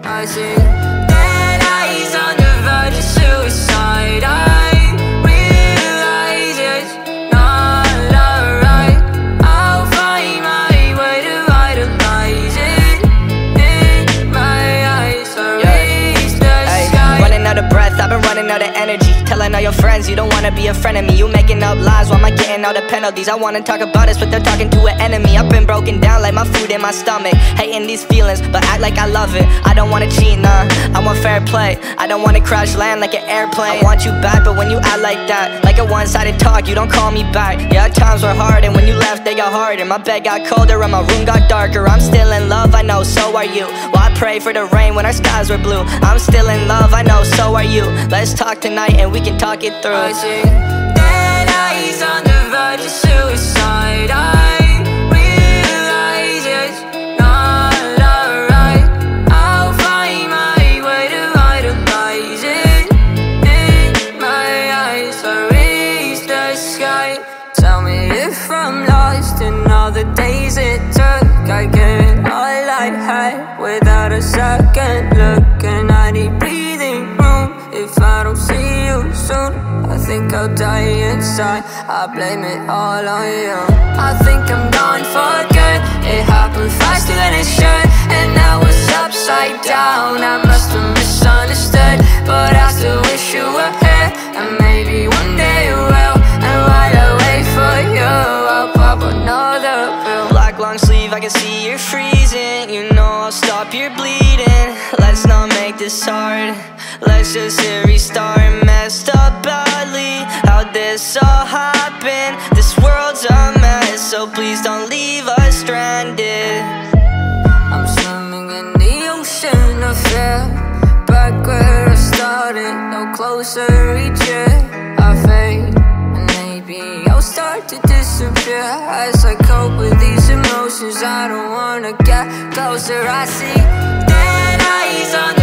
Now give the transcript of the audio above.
I see dead eyes on the verge of suicide. I realize it's not alright. I'll find my way to idolize it. In my eyes, I reach the sky. Running out of breath, I've been running out of energy. Telling all your friends you don't wanna be a friend of me. You making up lies, why am I getting all the penalties? I wanna talk about this, but they're talking to an enemy. I've been broken down like my food in my stomach. Hating these feelings, but act like I love it. I don't wanna cheat, nah, I want fair play. I don't wanna crash land like an airplane. I want you back, but when you act like that, like a one-sided talk, you don't call me back. Yeah, times were hard, and when you left, they got harder. My bed got colder, and my room got darker. I'm still in love, I know, so are you. Well, I pray for the rain when our skies were blue. I'm still in love, I know, so are you. Let's talk tonight, and we can talk it through. I see dead eyes on the verge of suicide. I realize it's not alright. I'll find my way to idolize it. In my eyes, I reach the sky. Tell me if I'm lost in all the days it took. I get all I had without a second look, and I need breathing room. If I don't see you soon, I think I'll die inside. I blame it all on you. I think I'm gone for good. It happened faster than it should, and now it's upside down. I must have misunderstood, but I still wish you were here, and maybe one day you will. And while I wait for you, I'll pop another pill. Black long sleeve, I can see you're freezing. You know I'll stop your bleeding. Let's not make this hard. Let's just hit restart. Messed up badly, how'd this all happen? This world's a mess, so please don't leave us stranded. I'm swimming in the ocean of fear, back where I started, no closer reach it. I fade, and maybe I'll start to disappear as I cope with these emotions. I don't wanna get closer. I see dead eyes on